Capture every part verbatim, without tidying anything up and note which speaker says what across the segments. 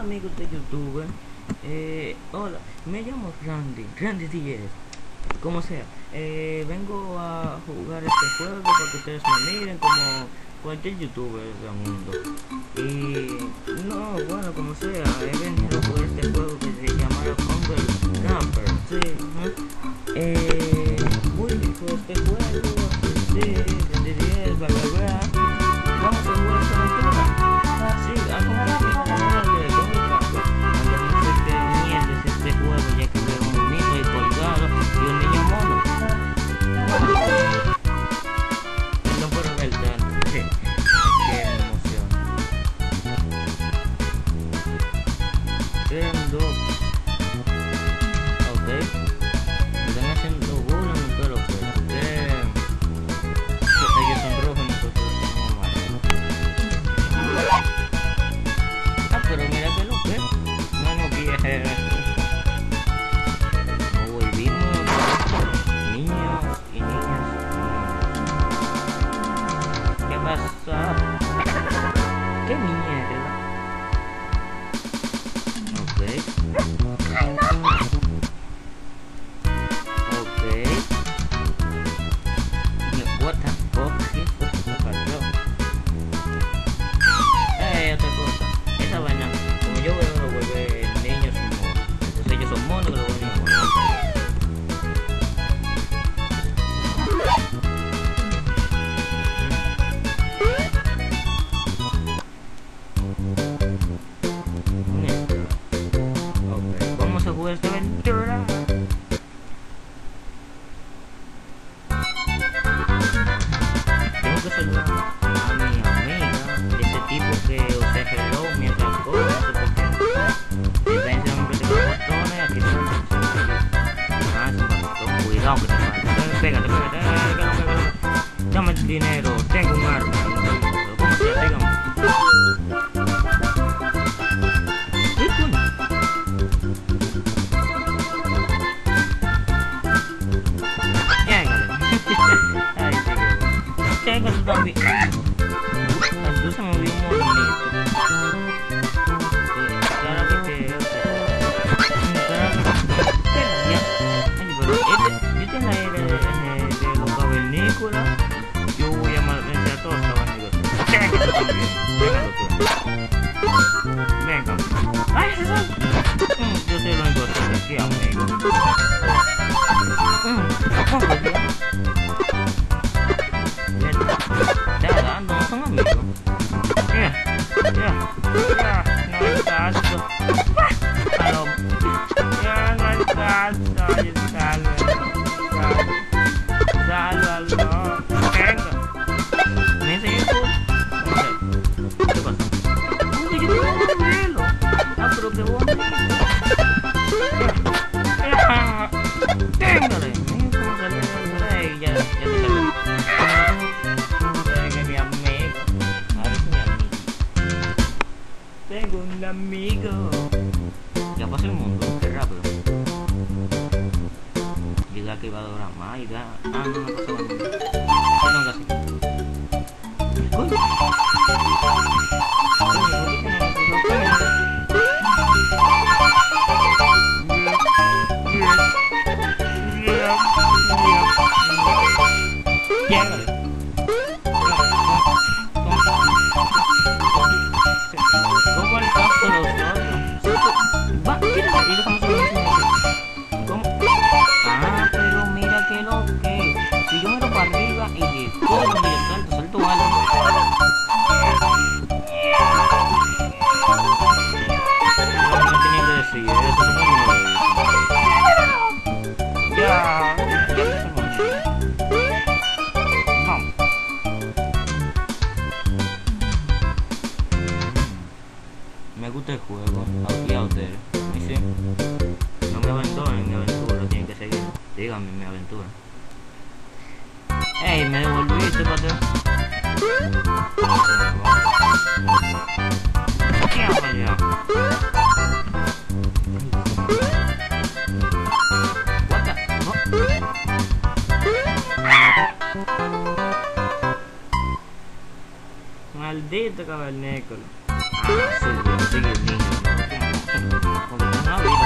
Speaker 1: amigos de YouTube. Eh, hola, me llamo Randy, Randy diez. Como sea, eh, vengo a jugar este juego para que ustedes me miren como cualquier youtuber del mundo. Y no, bueno, como sea, he venido a jugar este juego que se llama Hunger Camper. Sí, ¿no? Eh, muy rico este juego. Sí, Randy diez, bla bla bla. Vamos a jugar esta aventura. Sí, acompáñenme a la de Hunger Camper. Aunque no sé qué mierda es este juego, ya que veo un monito ahí colgado y un niño mono. No puedo ver tanto. Sí. Qué emoción. Eran dos. Ok. Me están haciendo bullying y todo lo que es. Ellos son rojos y nosotros somos amarillos. Ah, pero mira que lo que no nos quiere. Nos volvimos niños y niñas. ¿Qué pasa? ¿Qué mierda? Ok. Ok. What the fuck? ¿Qué fue eso que pasó? Eh, otra cosa. Esa vaina, como yo veo, lo vuelve niños monos. Entonces ellos son monos que lo vuelven monos. Ok, vamos a jugar esta aventura. Tengo que saludar a mi amiga, ese tipo que usa hello mientras corre, no sé por qué. Está enseñando que tengo botones, aquí tengo un ah, es un botón, cuidado que te falta. Pégate, pégate, pégate, pégate, pégate. Dame el dinero, tengo un arma. ¿Cómo se llama? Dígame. ¿Qué coño? Llégale. Ay, sí, que llégale tú también. Entonces se me vio un monito. Claro que te... o sea... Claro que... Ya. Ay, pero este... Esta es la era de, de, de los cavernícolas. Yo voy a matar a todos los cavernícolas. Llégale tú también. Llégale tú. Venga. Ay, se sale. Yo soy lo único que aquí, amigo. ¿Cómo fue yo? Ya, ya, no son amigos. Ya, ya, ya, no hay caso. Aló. Ya, no hay caso. Sálvalo. Sálvalo. Venga. ¿Me enseñé tú? ¿Qué pasa? Uy, yo quiero verlo. Ah, pero qué bonito. Téngale. ¿Cómo salió por ahí? Ya, ya te salió. Tengo mi amigo. Ahora es mi amigo. Tengo un amigo. Ya pasó el mundo, qué rápido. Llega que iba a durar más y ya. Ah, no me pasó nada. ¿Qué tengo que hacer? Coño. Llégale. ¿Cómo el caso de nosotros? Va, mira, y lo estamos haciendo. ¿Cómo? Ah, pero mira que lo que. Si yo miro para arriba y de todo donde yo salto, salto alto. No, no tenía que decir eso, no lo dice. Ya, ya empezamos. Vamos. Me gusta el juego, aquí a ustedes. ¿Y sí? No me abandonen mi aventura, tienen que seguir. Díganme mi aventura. Ey, me devolviste, patrón. ¿Qué hago allá? What the fuck? Maldito cavernícola. Ah, sí, sigue el niño, ¿no? Porque tengo una vida,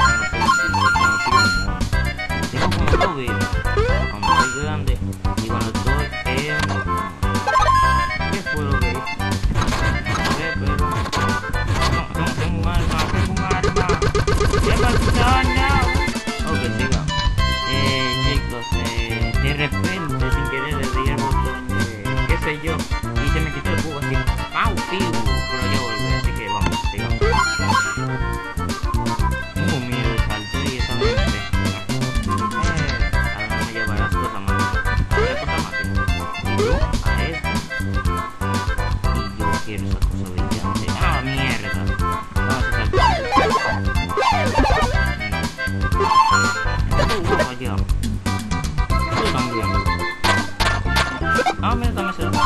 Speaker 1: tengo como dos vidas. Cuando soy grande y cuando estoy en... ¿Qué fue lo que hice? No sé, pero... No, no, tengo un arma, tengo un arma. ¿Qué pasó? No. Ok, sigamos. Eh, chicos, eh, de repente, sin querer, le di el botón de... qué sé yo. Y se me quitó el cubo así. ¡Pau, piu! Pero yo volví, así que vamos, sigamos. Tengo miedo de saltar y esa vez me eh, ahora no me llevará las cosas más. Ahora cosas más. Y yo a esto. Y yo quiero esa cosa brillante. ¡Ah, mierda! Vamos a saltar. Tú, vamos allá. Tú también. Ah, mira, también se lo.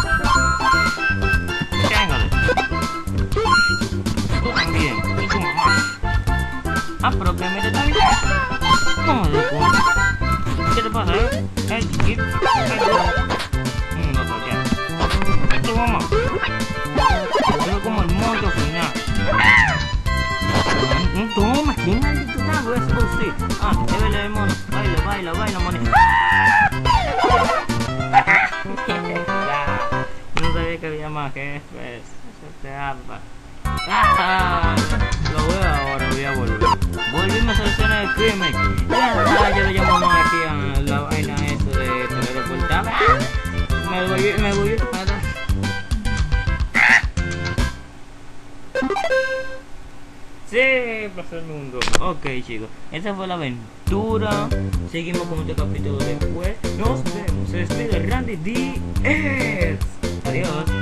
Speaker 1: Tú también, y tu mamá. Ah, pero que me está bien. ¿Cómo de cuenta? ¿Qué te pasa, eh? El chiquito. No, no, ya. Es tu mamá. Pero como el monto final. No, toma, ¿quién maldito tango es usted? Ah, es verdad, el mono. Baila, baila, baila, monito. No sabía que había más jefes. Eso te habla. Ah, lo veo ahora, voy a volver. Volvimos a la escena del crimen. Ah, yo le llamo más aquí a la vaina eso de teleportar. Me voy, me voy. Sí, pasó el mundo. Ok, chicos, esa fue la aventura. Seguimos con este capítulo después. Nos vemos. Se despide Randy D. Adiós.